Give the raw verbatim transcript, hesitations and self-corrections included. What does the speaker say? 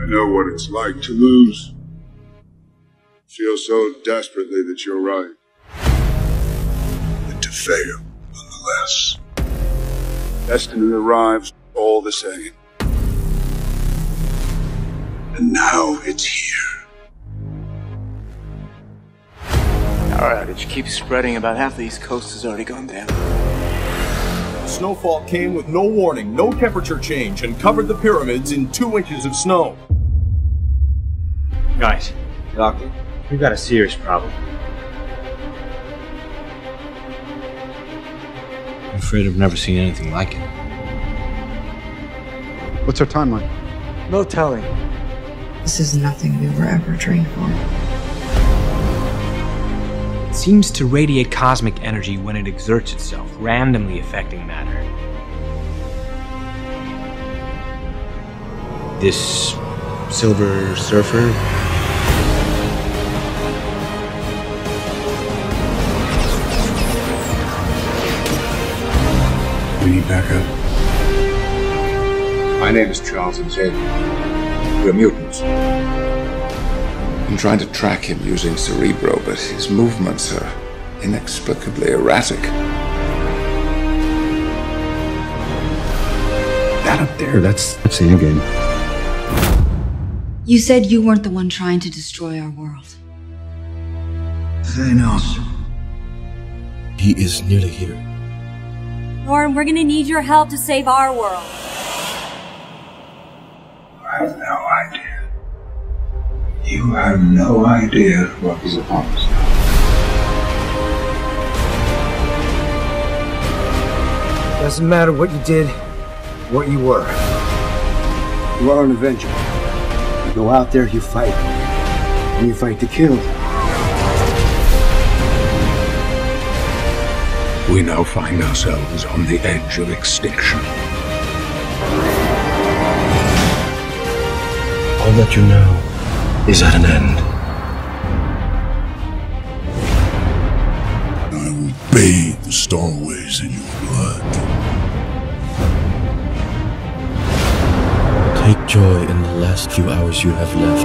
know what it's like to lose. Feel so desperately that you're right. And to fail, nonetheless. Destiny arrives all the same. And now it's here. Power outage keeps spreading. About half the East Coast has already gone down. Snowfall came with no warning, no temperature change, and covered the pyramids in two inches of snow. Guys, Doctor, we've got a serious problem. I'm afraid I've never seen anything like it. What's our timeline? No telling. This is nothing we were ever trained for. It seems to radiate cosmic energy when it exerts itself, randomly affecting matter. This Silver Surfer? We need backup. My name is Charles Xavier. We're mutants. I'm trying to track him using Cerebro, but his movements are inexplicably erratic. That up there, that's, that's the end game. You said you weren't the one trying to destroy our world. Thanos. He is nearly here. Norm, we're gonna need your help to save our world. I have no idea. You have no idea what is upon us now. Doesn't matter what you did, what you were. You are an Avenger. You go out there, you fight. And you fight to kill. We now find ourselves on the edge of extinction. All that you know is at an end. I will bathe the Starways in your blood. Take joy in the last few hours you have left.